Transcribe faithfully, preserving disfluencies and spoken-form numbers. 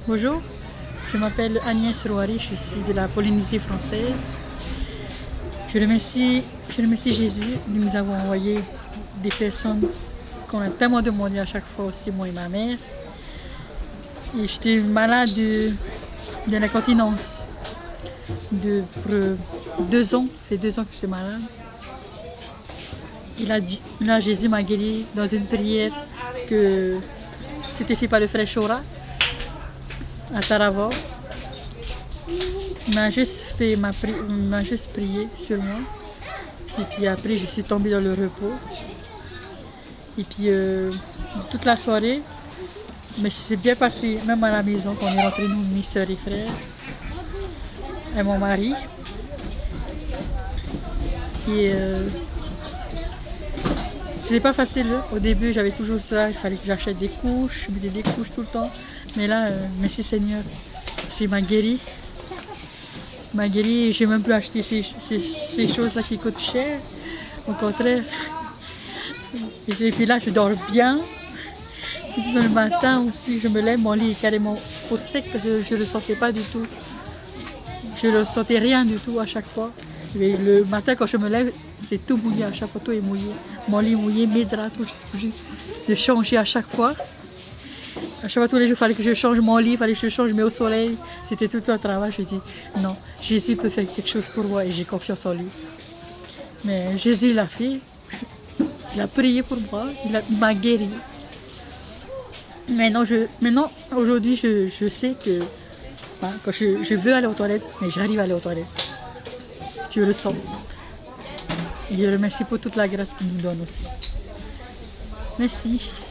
Bonjour, je m'appelle Agnès Rouari, je suis de la Polynésie française. Je remercie, je remercie Jésus de nous avoir envoyé des personnes qu'on a tellement demandé à chaque fois, aussi moi et ma mère. Et j'étais malade de, de l'incontinence de pour deux ans, ça fait deux ans que j'étais malade. Il a dit, là Jésus m'a guéri dans une prière que c'était fait par le frère Chora à Taravao. Il m'a juste fait ma pri m'a juste prié sur moi. Et puis après je suis tombée dans le repos. Et puis euh, toute la soirée, mais c'est bien passé, même à la maison quand on est rentrés nous, mes soeurs et frères, et mon mari. Et euh, c'était pas facile. Au début j'avais toujours ça, il fallait que j'achète des couches, je mettais des couches tout le temps. Mais là, euh, merci Seigneur, c'est m'a guéri. M'a guéri et j'ai même plus acheté ces, ces, ces choses-là qui coûtent cher. Au contraire. Et puis là, je dors bien. Et puis le matin aussi, je me lève, mon lit est carrément au sec parce que je ne le sentais pas du tout. Je ne ressentais rien du tout à chaque fois. Et le matin, quand je me lève, c'est tout mouillé, à chaque fois, tout est mouillé. Mon lit mouillé, mes draps, tout, je suis obligée de changer à chaque fois. À chaque fois, tous les jours, il fallait que je change mon lit, il fallait que je change, mais au soleil, c'était tout un travail. Je dis, non, Jésus peut faire quelque chose pour moi et j'ai confiance en lui. Mais Jésus l'a fait, il a prié pour moi, il m'a guéri. Maintenant, je, maintenant aujourd'hui, je, je sais que hein, quand je, je veux aller aux toilettes, mais j'arrive à aller aux toilettes. Je le sens. Et je le remercie pour toute la grâce qu'il nous donne aussi. Merci.